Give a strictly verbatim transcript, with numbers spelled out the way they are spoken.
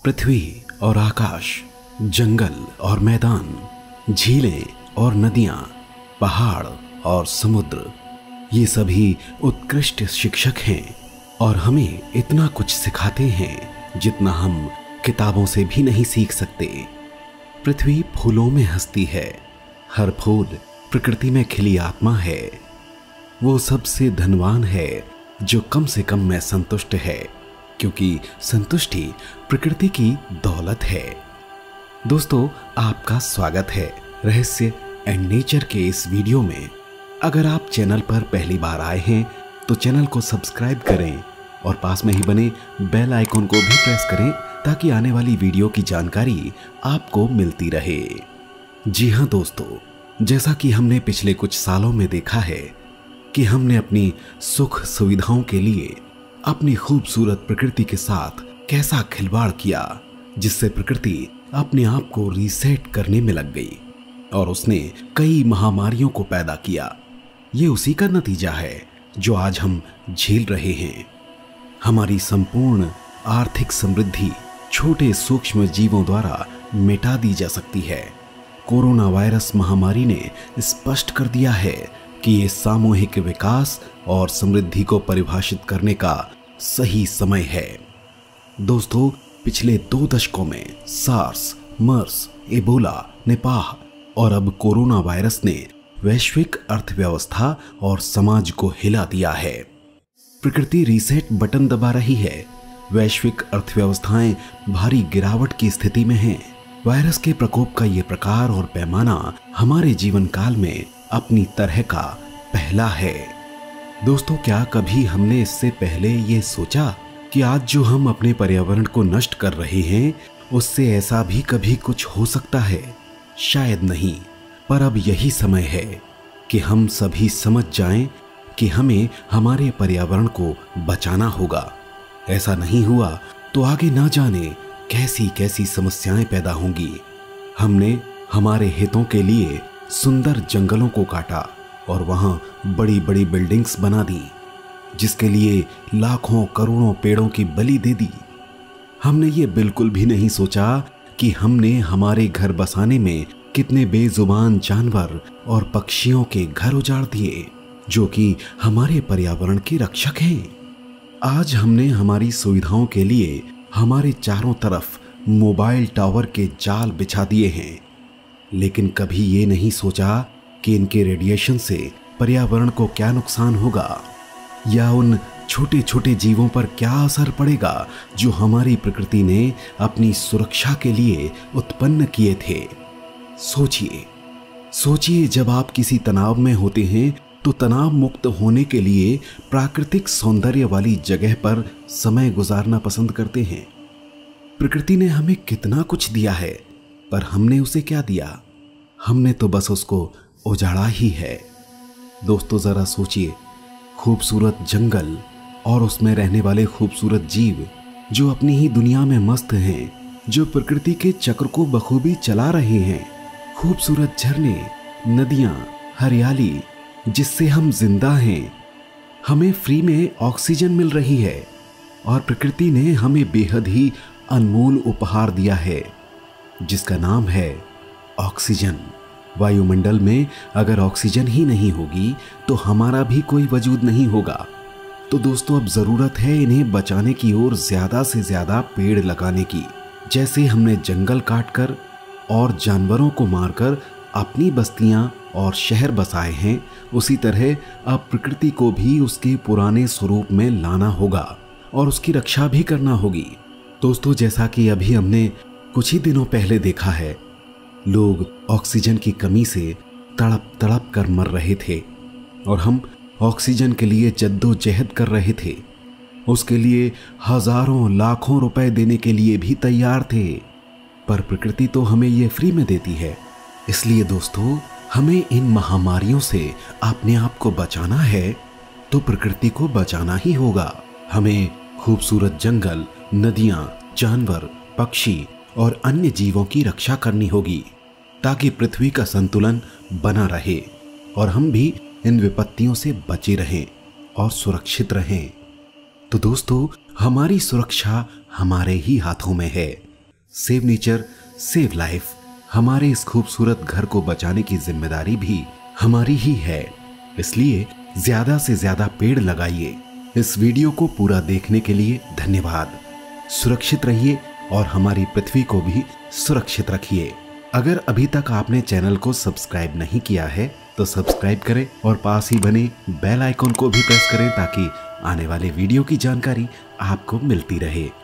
पृथ्वी और आकाश, जंगल और मैदान, झीलें और नदियां, पहाड़ और समुद्र, ये सभी उत्कृष्ट शिक्षक हैं और हमें इतना कुछ सिखाते हैं जितना हम किताबों से भी नहीं सीख सकते। पृथ्वी फूलों में हंसती है, हर फूल प्रकृति में खिली आत्मा है। वो सबसे धनवान है जो कम से कम में संतुष्ट है, क्योंकि संतुष्टि प्रकृति की दौलत है। दोस्तों, आपका स्वागत है रहस्य एंड नेचर के इस वीडियो में। अगर आप चैनल पर पहली बार आए हैं तो चैनल को सब्सक्राइब करें और पास में ही बने बेल आइकॉन को भी प्रेस करें ताकि आने वाली वीडियो की जानकारी आपको मिलती रहे। जी हाँ दोस्तों, जैसा कि हमने पिछले कुछ सालों में देखा है कि हमने अपनी सुख सुविधाओं के लिए अपनी खूबसूरत प्रकृति के साथ कैसा खिलवाड़ किया, जिससे प्रकृति अपने आप को रीसेट करने में लग गई और उसने कई महामारियों को पैदा किया। ये उसी का नतीजा है जो आज हम झेल रहे हैं। हमारी संपूर्ण आर्थिक समृद्धि छोटे सूक्ष्म जीवों द्वारा मिटा दी जा सकती है। कोरोना वायरस महामारी ने स्पष्ट कर दिया है कि ये सामूहिक विकास और समृद्धि को परिभाषित करने का सही समय है। दोस्तों, पिछले दो दशकों में सार्स, मर्स, एबोला, निपाह और अब कोरोना वायरस ने वैश्विक अर्थव्यवस्था और समाज को हिला दिया है। प्रकृति रीसेट बटन दबा रही है। वैश्विक अर्थव्यवस्थाएं भारी गिरावट की स्थिति में हैं। वायरस के प्रकोप का ये प्रकार और पैमाना हमारे जीवन काल में अपनी तरह का पहला है। दोस्तों, क्या कभी हमने इससे पहले ये सोचा कि आज जो हम अपने पर्यावरण को नष्ट कर रहे हैं उससे ऐसा भी कभी कुछ हो सकता है? शायद नहीं, पर अब यही समय है कि हम सभी समझ जाएं कि हमें हमारे पर्यावरण को बचाना होगा। ऐसा नहीं हुआ तो आगे ना जाने कैसी कैसी समस्याएं पैदा होंगी। हमने हमारे हितों के लिए सुंदर जंगलों को काटा और वहां बड़ी बड़ी बिल्डिंग्स बना दी, जिसके लिए लाखों करोड़ों पेड़ों की बलि दे दी। हमने ये बिल्कुल भी नहीं सोचा कि हमने हमारे घर बसाने में कितने बेजुबान जानवर और पक्षियों के घर उजाड़ दिए, जो कि हमारे पर्यावरण के रक्षक हैं। आज हमने हमारी सुविधाओं के लिए हमारे चारों तरफ मोबाइल टावर के जाल बिछा दिए हैं, लेकिन कभी ये नहीं सोचा कि इनके रेडिएशन से पर्यावरण को क्या नुकसान होगा या उन छोटे छोटे जीवों पर क्या असर पड़ेगा जो हमारी प्रकृति ने अपनी सुरक्षा के लिए उत्पन्न किए थे। सोचिए सोचिए जब आप किसी तनाव में होते हैं तो तनाव मुक्त होने के लिए प्राकृतिक सौंदर्य वाली जगह पर समय गुजारना पसंद करते हैं। प्रकृति ने हमें कितना कुछ दिया है, पर हमने उसे क्या दिया? हमने तो बस उसको उजाड़ा ही है। दोस्तों, जरा सोचिए, खूबसूरत जंगल और उसमें रहने वाले खूबसूरत जीव जो अपनी ही दुनिया में मस्त हैं, जो प्रकृति के चक्र को बखूबी चला रहे हैं। खूबसूरत झरने, नदियां, हरियाली, जिससे हम जिंदा हैं। हमें फ्री में ऑक्सीजन मिल रही है और प्रकृति ने हमें बेहद ही अनमोल उपहार दिया है, जिसका नाम है ऑक्सीजन। वायुमंडल में अगर ऑक्सीजन ही नहीं होगी तो हमारा भी कोई वजूद नहीं होगा। तो दोस्तों, अब जरूरत है इन्हें बचाने की ओर ज्यादा से ज्यादा पेड़ लगाने की। जैसे हमने जंगल काटकर और जानवरों को मारकर अपनी बस्तियां और शहर बसाए हैं, उसी तरह अब प्रकृति को भी उसके पुराने स्वरूप में लाना होगा और उसकी रक्षा भी करना होगी। दोस्तों, जैसा कि अभी हमने कुछ ही दिनों पहले देखा है, लोग ऑक्सीजन की कमी से तड़प तड़प कर मर रहे थे और हम ऑक्सीजन के लिए जद्दोजहद कर रहे थे। उसके लिए हजारों लाखों रुपए देने के लिए भी तैयार थे, पर प्रकृति तो हमें ये फ्री में देती है। इसलिए दोस्तों, हमें इन महामारियों से अपने आप को बचाना है तो प्रकृति को बचाना ही होगा। हमें खूबसूरत जंगल, नदियां, जानवर, पक्षी और अन्य जीवों की रक्षा करनी होगी ताकि पृथ्वी का संतुलन बना रहे और हम भी इन विपत्तियों से बचे रहें और सुरक्षित रहें। तो दोस्तों, हमारी सुरक्षा हमारे ही हाथों में है। Save nature save life. हमारे इस खूबसूरत घर को बचाने की जिम्मेदारी भी हमारी ही है, इसलिए ज्यादा से ज्यादा पेड़ लगाइए। इस वीडियो को पूरा देखने के लिए धन्यवाद। सुरक्षित रहिए और हमारी पृथ्वी को भी सुरक्षित रखिए। अगर अभी तक आपने चैनल को सब्सक्राइब नहीं किया है तो सब्सक्राइब करें और पास ही बने बेल आइकन को भी प्रेस करें ताकि आने वाले वीडियो की जानकारी आपको मिलती रहे।